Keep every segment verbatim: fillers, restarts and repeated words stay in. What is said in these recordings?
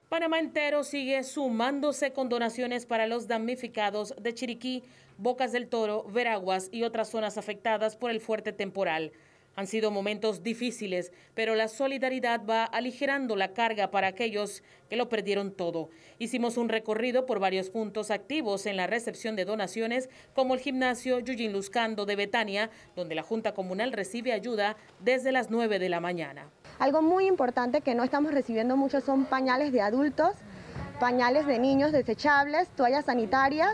Panamá entero sigue sumándose con donaciones para los damnificados de Chiriquí, Bocas del Toro, Veraguas y otras zonas afectadas por el fuerte temporal. Han sido momentos difíciles, pero la solidaridad va aligerando la carga para aquellos que lo perdieron todo. Hicimos un recorrido por varios puntos activos en la recepción de donaciones, como el gimnasio Yujin Luzcando de Betania, donde la Junta Comunal recibe ayuda desde las nueve de la mañana. Algo muy importante que no estamos recibiendo mucho son pañales de adultos, pañales de niños desechables, toallas sanitarias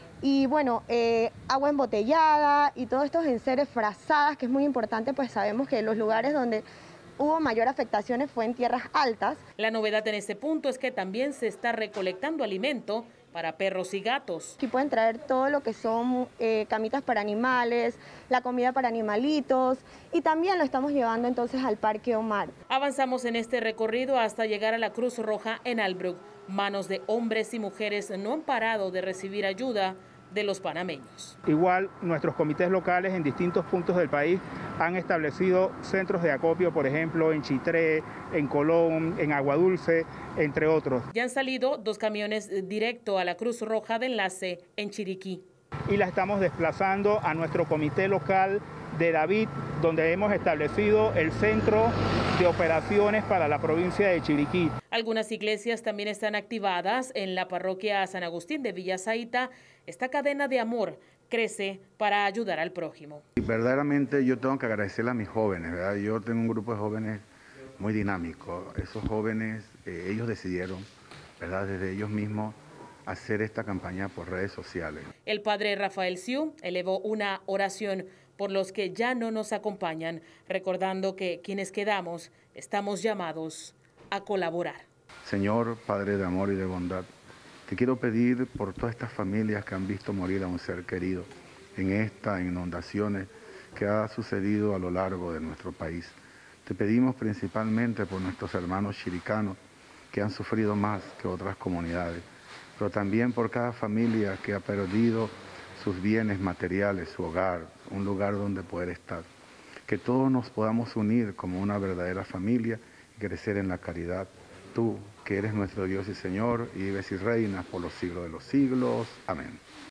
y bueno, eh, agua embotellada y todos estos enseres, frazadas, que es muy importante, pues sabemos que los lugares donde hubo mayor afectaciones fue en tierras altas. La novedad en este punto es que también se está recolectando alimento para perros y gatos. Aquí pueden traer todo lo que son eh, camitas para animales, la comida para animalitos y también lo estamos llevando entonces al Parque Omar. Avanzamos en este recorrido hasta llegar a la Cruz Roja en Albrook. Manos de hombres y mujeres no han parado de recibir ayuda de los panameños. Igual nuestros comités locales en distintos puntos del país han establecido centros de acopio, por ejemplo en Chitré, en Colón, en Aguadulce, entre otros. Ya han salido dos camiones directo a la Cruz Roja de enlace en Chiriquí. Y la estamos desplazando a nuestro comité local de David, donde hemos establecido el centro de operaciones para la provincia de Chiriquí. Algunas iglesias también están activadas. En la parroquia San Agustín de Villa Zaita, esta cadena de amor crece para ayudar al prójimo. Y verdaderamente yo tengo que agradecerle a mis jóvenes, ¿verdad? Yo tengo un grupo de jóvenes muy dinámico. Esos jóvenes, eh, ellos decidieron, ¿verdad?, desde ellos mismos, hacer esta campaña por redes sociales. El padre Rafael Siu elevó una oración por los que ya no nos acompañan, recordando que quienes quedamos estamos llamados a colaborar. Señor, Padre de amor y de bondad, te quiero pedir por todas estas familias que han visto morir a un ser querido en estas inundaciones que ha sucedido a lo largo de nuestro país. Te pedimos principalmente por nuestros hermanos chiricanos que han sufrido más que otras comunidades, pero también por cada familia que ha perdido sus bienes materiales, su hogar, un lugar donde poder estar. Que todos nos podamos unir como una verdadera familia y crecer en la caridad. Tú, que eres nuestro Dios y Señor, y vives y reinas por los siglos de los siglos. Amén.